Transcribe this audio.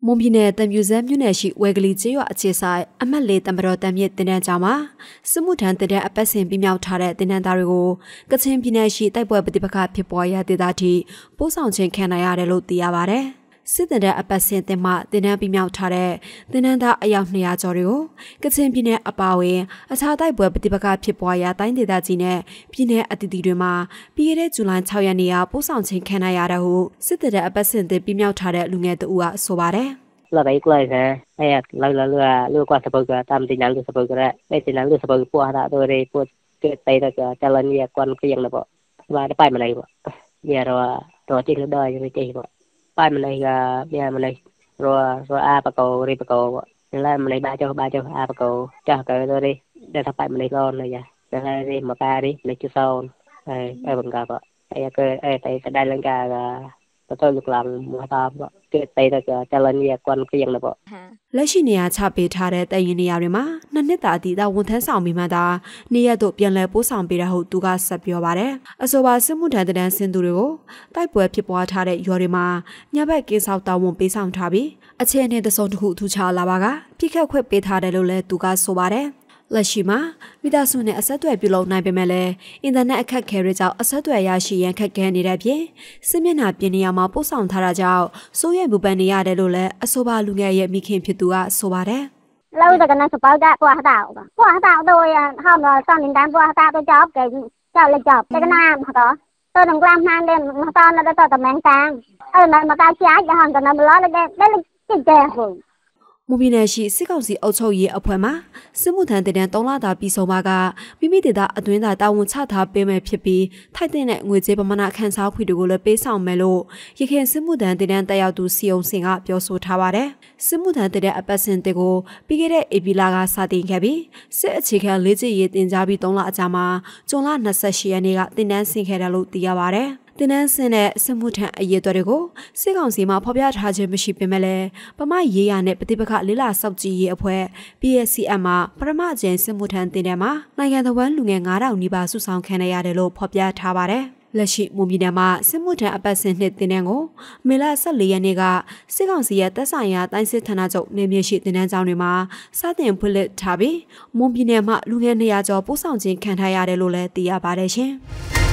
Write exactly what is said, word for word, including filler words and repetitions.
မွန်ပြည်နယ်တံမြူဇမ်းမြို့နယ်ရှိဝဲကလေးကျေးရွာအခြေဆိုင်အမှတ်လေးတံမတော်တံမြစ်တင်တန်းကျောင်းမှာစစ်မှုထမ်းတင်တဲ့အပတ်စဉ်ပြမြောက်ထားတဲ့တင်တန်းသားတွေကိုကချင်ပြည်နယ်ရှိတိုက်ပွဲပဋိပက္ခဖြစ်ပွားရာဒေသထိပို့ဆောင်ခြင်းခံနိုင်ရတယ်လို့သိရပါတယ်။စစ်တင်တဲ့အပတ်စဉ်တင်မှတင်တန်းပြမြောက်ထားတဲ့တင်တန်းသားအယောက်နှစ်ရာကျော်တွေကိုကချင်ပြည်နယ်အပါအဝင်အခြားတိုက်ပွဲပဋိပက္ခဖြစ်ပွားရာတိုင်းဒေသကြီးနဲ့ပြည်내အသီးသီးတွေမှာပြီးခဲ့တဲ့ဇူလိုင်၆ရက်နေ့ကပို့ဆောင်ခြင်းခံနိုင်ရတဲ့ဟုစစ်တင်တဲ့အပတ်စဉ်တင်ပြမြောက်ထားတဲ့လူငယ်တဦးကဆိုပါတယ်။เราได้กล้วยนะไอ้เราเราเรือเรือกว่าสปอยตามที่นั้นเรือสปอยก็ได้ไอ้ที่นั้นเรือสปอยปวดอะโดยได้ปวดเกิดไปแล้วก็จะเล่นเรียกวันเพียงแล้วบ่ว่าได้ไปมาเลยบ่เนี่ยเราเราที่เราได้ยังไม่เจอบ่ไปมาเลยก็เนี่ยมาเลยเราเราอาปะโกรีปะโกบ่แล้วมาเลยบ้าเจ้าบ้าเจ้าอาปะโกเจ้าก็โดยได้ได้ถ้าไปมาเลยร้อนเลยจ้ะแล้วได้มาปาดิเลยจุดโซนไอ้ไอ้บังกาบ่ไอ้ก็ไอ้ไอ้ก็ได้ลังกาก็ตัวลูกหลังมาตามเกิดไปแล้วก็จะเล่นเรียกวันเพียงแล้วบ่လက်ရှိနေရာချပေးထားတဲ့တရင်နေရာတွေမှာနှစ်နှစ်တာအတီးတာဝန်ထမ်းဆောင်ပြီးမှသာနေရတို့ပြန်လည်ပို့ဆောင်ပေးတဲ့ဟုတ်သူကဆက်ပြောပါတယ်အဆိုပါစစ်မှုထမ်းတန်းစင်သူတွေကိုတိုက်ပွဲဖြစ်ပွားထားတဲ့ရွာတွေမှာညဘက်ကင်းဆောက်တာဝန်ပေးဆောင်ထားပြီးအခြေအနေတစုံတစ်ခုထူခြားလာပါကပြစ်ခတ်ခွင့်ပေးထားတယ်လို့လည်းသူကဆိုပါတယ်လက်ရှိမှာမိသားစုနဲ့အဆက်အသွယ်ပြုလုပ်နိုင်ပေမဲ့လည်းအင်တာနက်အခက်အခဲတွေကြောင့်အဆက်အသွယ်ရရှိရန်ခက်ခဲနေတဲ့အပြင်စစ်မျက်နှာပြင်နေရမှာပို့ဆောင်ထားတာကြောင့်စိုးရိမ်ပူပန်နေရတယ်လို့လည်းအဆိုပါလူငယ်ရဲ့မိခင်ဖြစ်သူကဆိုပါတယ်။lâu rồi cái này sắp tới đã qua đảo rồi, qua đảo tôi hôm rồi con đến đám qua đảo tôi chọc cái chọc lên chọc cái cái nam hả đó, tôi đừng làm hàng lên mà to nó tôi tầm mang sang, ờ mà mà tao trái cái hàng cái nó lớn lên đấy là cái chè rồi မွန်ပြည်နယ်ရှိစစ်ကောင်စီအုပ်ချုပ်ရေးအဖွဲ့မှစစ်မှုထမ်းတင်သုံးလတာပြီးဆုံးပါကမိမိဒေသအတွင်းသာတာဝန်ချထားပေးမယ်ဖြစ်ပြီးထိုက်တဲ့ငွေကြေးပမာဏခန်းစားခွင့်တွေကိုလည်းပေးဆောင်မယ်လို့ရခိုင်စစ်မှုထမ်းတင်တက်ရောက်သူစီယုံစင်ကပြောဆိုထားပါတယ်။စစ်မှုထမ်းတင်တဲ့အပတ်စဉ်တွေကိုပြီးခဲ့တဲ့ဧပြီလကစတင်ခဲ့ပြီးစစ်အခြေခံလေ့ကျင့်ရေးတင်ကြားပြီးသုံးလအကြာမှာဇွန်လ၂၈ရက်နေ့ကတင်တန်းဆင်ခဲ့တယ်လို့သိရပါတယ်။တင်နန်းစင်တဲ့စစ်မှုထမ်းအရေးတွေကိုစစ်ကောင်စီမှဖော်ပြထားခြင်းမရှိပေမဲ့လည်းပမရေးရနဲ့ပဋိပက္ခလေးလာစောက်ကြည့်ရေးအဖွဲ့ P S C M မှာပထမအကြိမ်စစ်မှုထမ်းတင်တဲ့မှာနိုင်ငံတော်ဝန်လူငယ်၅ထောင်နီးပါးစုဆောင်ခံရတယ်လို့ဖော်ပြထားပါတယ်။လက်ရှိမွန်ပြည်နယ်မှာစစ်မှုထမ်းအပတ်စဉ်နှစ်တင်တဲ့ကိုမေလ၁၄ရက်နေ့ကစစ်ကောင်စီရဲ့တပ်ဆိုင်ရာတိုင်းစစ်ဌာနချုပ်နေမြေရှိတင်တန်းကျောင်းတွေမှာစတင်ဖွင့်လှစ်ထားပြီးမွန်ပြည်နယ်မှာလူငယ်နေရာကျော်ပို့ဆောင်ခြင်းခံထားရတယ်လို့လည်းသိရပါတယ်ရှင်။